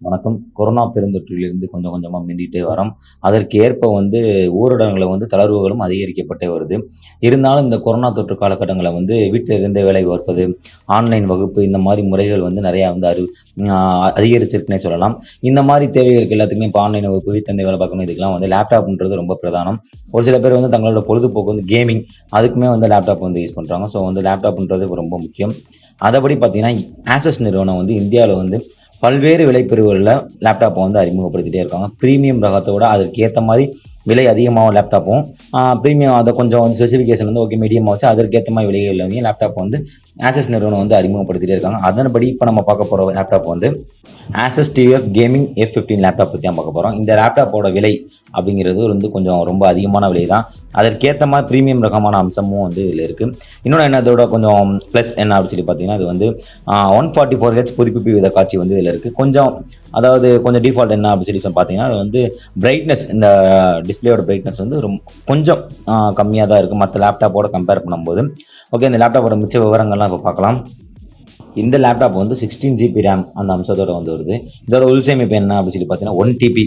வணக்கம். கொரோனா பெருந்தொற்றிலிருந்து கொஞ்சம் கொஞ்சமா மீண்டுட்டே வரோம். அதற்கு ஏற்ப ஊரடங்குல தளர்வுகளும் அதிகரிக்கப்பட்டே வருது. இருந்தாலும் இந்த கொரோனா தொற்று காலகட்டங்கள்ல வீட்டில இருந்தே வேலை பார்ப்பது, ஆன்லைன் வகுப்பு இந்த மாரி முறைகள் நெறையா அதிகரிச்சிருக்குன்னே சொல்லலாம். இந்த மாரி தேவைகளுக்கு எல்லாத்துக்குமே இப்ப ஆன்லைன் வகுப்பு, வீட்ல இருந்தே வேலை பார்க்கணும் இதுக்கெல்லாம் லேப்டாப்ன்றது ரொம்ப பிரதானம். ஒரு சில பேர் தங்களோட பொழுதுபோக்கு கேமிங் அதுக்குமே லேப்டாப் யூஸ் பண்றாங்க. ஸோ லேப்டாப்ன்றது ரொம்ப முக்கியம். அதபடி பார்த்தீங்கன்னா, Asus நிறுவனம் இந்தியாவுல பல்வேறு விலைப்பிரிவுகள்ல லேப்டாப்ப அறிமுகப்படுத்திட்டே இருக்காங்க. பிரீமியம் ரகத்தோட அதற்கு ஏத்த மாரி விலை அதிகமாவும் லேப்டாப்பும், பிரீமியம் அத கொஞ்சம் ஸ்பெசிஃபிகேஷன் ஓகே மீடியமா வச்சு அதற்கு ஏத்த மாரி விலைகள்ல லேப்டாப் Asus நிறுவனம் அறிமுகப்படுத்திட்டே இருக்காங்க. அதன்படி இப்ப நம்ம பார்க்க போற laptop Asus TUF gaming F15 laptop பத்தி தான் பார்க்க போறோம். இந்த லேப்டாப்போட விலை அப்படிங்கிறது கொஞ்சம் ரொம்ப அதிகமான விலை தான். அதற்கேற்ற மாதிரி பிரீமியம் ரகமான அம்சமும் இதுல இருக்கு. இன்னொன்று என்ன இதோட கொஞ்சம் ப்ளஸ் என்ன அப்படின்னு சொல்லி பார்த்தீங்கன்னா, இது 144Hz புதுப்பிப்பு வித காட்சி இதுல இருக்கு. கொஞ்சம் டிஃபால்ட் என்ன அப்படின்னு சொல்லி பார்த்தீங்கன்னா, அது பிரைட்னஸ் இந்த டிஸ்பிளேயோட பிரைட்னஸ் கொஞ்சம் கம்மியாக தான் இருக்கு மற்ற லேப்டாப்போட கம்பேர் பண்ணும்போது. ஓகே, இந்த லேப்டாப்போட மிச்ச விவரங்கள்லாம் இப்போ பார்க்கலாம். இந்த லேப்டாப் 16 GB ரேம் அந்த அம்சத்தோட வருது. இதோட உள்சேமிப்பு என்ன அப்படின்னு சொல்லி பார்த்தீங்கன்னா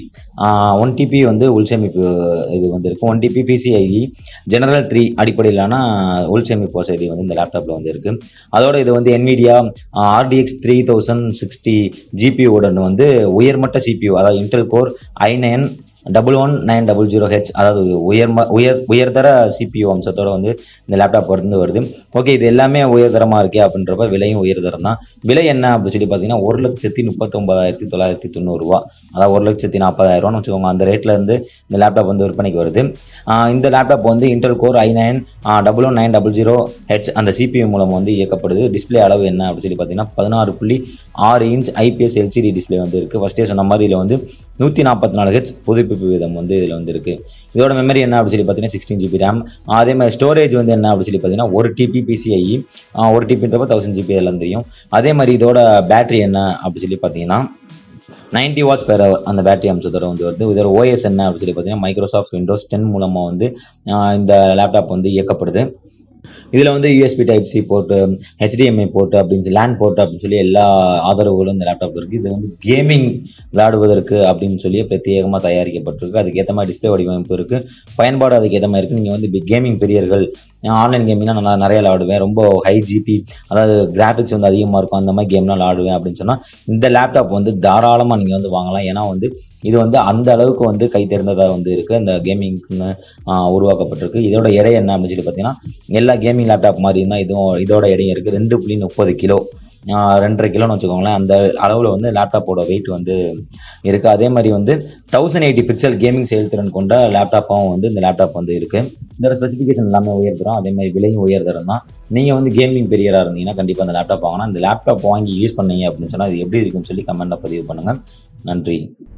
1 TB உள்சேமிப்பு இது இருக்கு. 1 TB PCIe ஜெனரல் 3 அடிப்படையிலான உள்சேமிப்பு வசதி இந்த லேப்டாப்ல இருக்கு. அதோட இது NVIDIA RDX 3060 GPU உடன் உயர்மட்ட CPU, அதாவது இன்டெல் கோர் i9 11900H, அதாவது உயர்தர CPU அம்சத்தோட இந்த லேப்டாப் வருது. ஓகே, இது எல்லாமே உயர்தரமா இருக்கே அப்படின்றப்ப விலையும் உயர்தரம் தான். விலை என்ன அப்படின்னு சொல்லி பார்த்தீங்கன்னா 1,39,990 ரூபா, அதாவது 1,40,000 வச்சுக்கோங்க. அந்த ரேட்ல இந்த லேப்டாப் விற்பனைக்கு வருது. இந்த laptop Intel core i9 11900H அந்த CPU மூலம் இயக்கப்படுது. டிஸ்பிளே அளவு என்ன அப்படின்னு சொல்லி பார்த்தீங்கன்னா 16.6 இன்ச் IPS LCD டிஸ்பிளே இருக்கு. ஃபர்ஸ்டே சொன்ன மாதிரி இதுல 144Hz புதுப்பிப்பு வீதம் இதுல இருக்கு. இதோட மெமரி என்ன அப்படின்னு சொல்லி பார்த்தீங்கன்னா 16 GB ரேம். அதே மாதிரி ஸ்டோரேஜ் என்ன அப்படின்னு சொல்லி பார்த்தீங்கன்னா 1 TB PCIe, 1 TBன்றப்ப 1000 GB எல்லாம் தெரியும். அதே மாதிரி இதோட பேட்டரி என்ன அப்படின்னு சொல்லி பார்த்தீங்கன்னா 90 வாட்ஸ் பெர் ஹவர் அந்த பேட்டரி அம்சத்தோட வருது. இதோட OS என்ன அப்படின்னு சொல்லி பார்த்தீங்கன்னா மைக்ரோசாஃப்ட் விண்டோஸ் 10 மூலமா இந்த லேப்டாப் இயக்கப்படுது. இதுல USB type C port, HDMI port அப்படின்னு லேண்ட் போர்ட் அப்படின்னு சொல்லி எல்லா ஆதரவுகளும் இந்த லேப்டாப் இருக்கு. இது கேமிங் விளையாடுவதற்கு அப்படின்னு சொல்லி பிரத்யேகமா தயாரிக்கப்பட்டிருக்கு. அதுக்கேற்ற மாதிரி டிஸ்பிளே வடிவமைப்பு இருக்கு. பயன்பாடு அதுக்கேற்ற மாதிரி இருக்கு. நீங்க கேமிங் பிரியர்கள், ஆன்லைன் கேமிங்னா நிறைய விளையாடுவேன், ரொம்ப ஹை ஜிபி, அதாவது கிராபிக்ஸ் அதிகமா இருக்கும், அந்த மாதிரி கேம்லாம் விளையாடுவேன் அப்படின்னு சொன்னா இந்த லேப்டாப் தாராளமா நீங்க வாங்கலாம். ஏன்னா இது அந்த அளவுக்கு கை தேர்ந்ததா இருக்கு. அந்த கேமிங்னு உருவாக்கப்பட்டிருக்கு. இதோட எடை என்ன அப்படின்னு சொல்லி பார்த்தீங்கன்னா எல்லா கேமிங் லேப்டாப் மாதிரி தான் இதோட எடையும் இருக்கு. 2.30 கிலோ, 2.5 கிலோன்னு வச்சுக்கோங்களேன். அந்த அளவில் லேப்டாப்போட வெயிட் இருக்கு. அதே மாதிரி 1080 பிக்சல் கேமிங் செயல்திறன் கொண்ட லேப்டாப்பாகவும் இந்த லேப்டாப் இருக்கு. இதோட ஸ்பெசிஃபிகேஷன் எல்லாமே உயர்தரும், அதே மாதிரி விலையும் உயர்தரும் தான். நீங்க கேமிங் பெரியரா இருந்தீங்கன்னா கண்டிப்பா அந்த லேப்டாப் வாங்கலாம். இந்த லேப்டாப் வாங்கி யூஸ் பண்ணீங்க அப்படின்னு சொன்னா அது எப்படி இருக்குன்னு சொல்லி கமெண்ட்ல பதிவு பண்ணுங்க. நன்றி.